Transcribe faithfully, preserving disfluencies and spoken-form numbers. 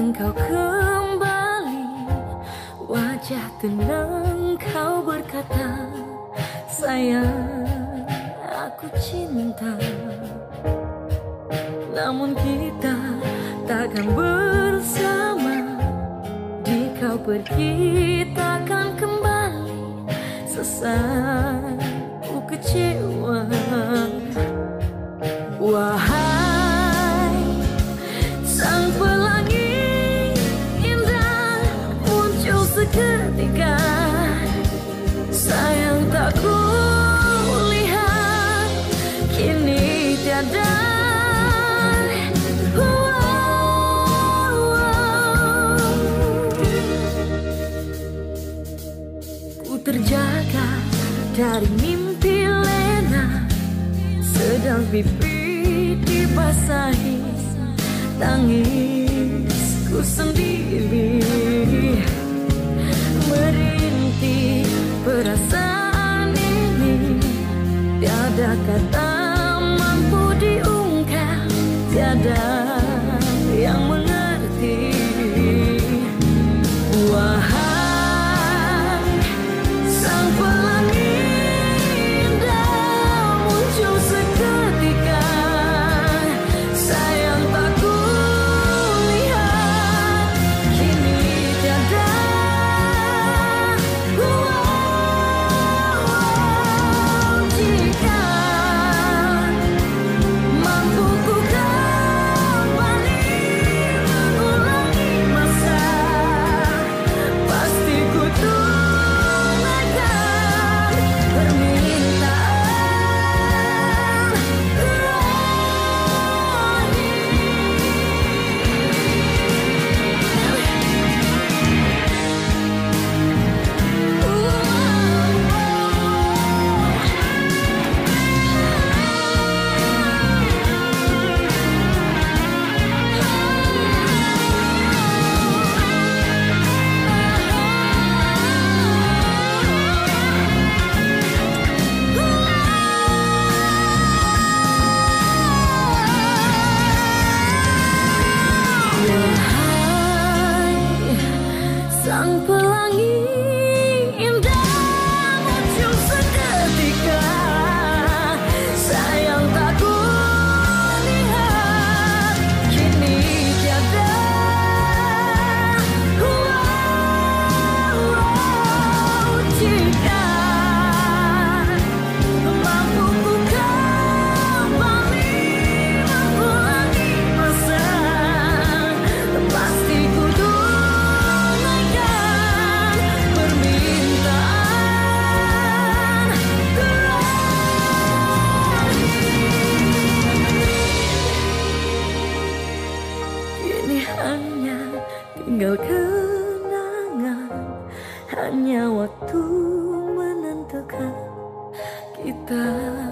engkau kembali, wajah tenang kau berkata, sayang aku cinta. Namun kita takkan bersama, di kau pergi takkan kembali. Sesat ku kecewa. Wahai sang pelangi indah, muncul seketika, sayang tak kulihat kini tiada. Ku terjaga dari mimpi lena, sedang pipi dibasahi tangisku sendiri. Merintih perasaan ini, tiada kata mampu diungkap, tiada yang mengerti. Wahai sang pelangi indah, muncul seketika, sayang tak kulihat kini tiada. Wow, jika mampu ku kembali mengulangi masa, pasti ku tunaikan permintaan sang pelangi indah, muncul seketika, sayang tak kulihat kini tiada. Wow, jika mampu ku kembali mengulangi masa, pasti ku hanya tinggal kenangan, hanya waktu menentukan kita.